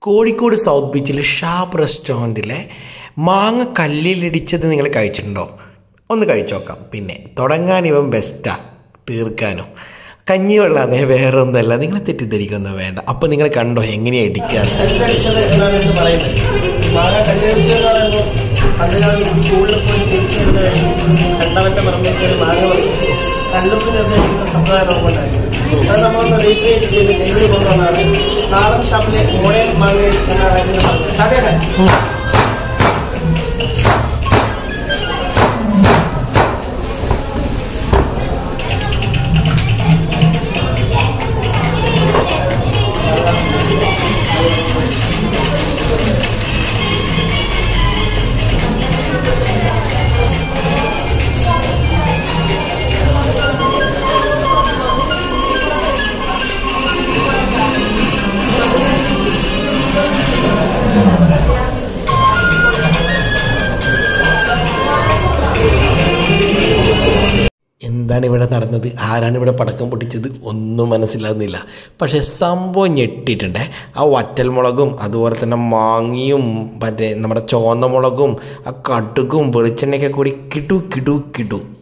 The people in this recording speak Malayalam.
കോഴിക്കോട് സൗത്ത് ബീച്ചിൽ ഷാപ്പ് റെസ്റ്റോറൻറ്റിലെ മാങ്ങ കല്ലിലിടിച്ചത് നിങ്ങൾ കഴിച്ചിട്ടുണ്ടോ? ഒന്ന് കഴിച്ചു നോക്കാം. പിന്നെ തുടങ്ങാൻ ഇവൻ ബെസ്റ്റാ, തീർക്കാനോ കഞ്ഞിവെള്ളാന്നേ, വേറെ ഒന്നുമല്ല. നിങ്ങൾ തെറ്റിദ്ധരിക്കൊന്നും വേണ്ട. അപ്പം നിങ്ങൾ കണ്ടോ എങ്ങനെയാണ് ഇടിക്കുക. സ്കൂളിൽ പോയി തിരിച്ചു രണ്ടാമത്തെ പറമ്പേക്ക് ഒരു മാങ്ങ പറിച്ചിട്ട് കല്ലുപ്പ് നിർണ്ണയിക്കുന്ന സമ്പ്രദായം നമുക്കുണ്ടായിരുന്നു. അത് നമ്മളൊന്ന് റീക്രിയേറ്റ് ചെയ്ത് ഡെയിലി കൊണ്ടുവന്നാണ് നാടൻ ഷാപ്പിലെ മോഡേൺ മാങ്ങ എന്നാണ് സ്റ്റാർട്ട്. എന്താണ് ഇവിടെ നടന്നത്, ആരാണ് ഇവിടെ പടക്കം പൊട്ടിച്ചത് ഒന്നും മനസ്സിലാകുന്നില്ല. പക്ഷേ സംഭവം ഞെട്ടിയിട്ടുണ്ട്. ആ വറ്റൽമുളകും അതുപോലെ തന്നെ മാങ്ങിയും മറ്റേ നമ്മുടെ ചുവന്ന മുളകും ആ കടുകും വെളിച്ചെണ്ണയൊക്കെ കൂടി കിടു കിടു കിടു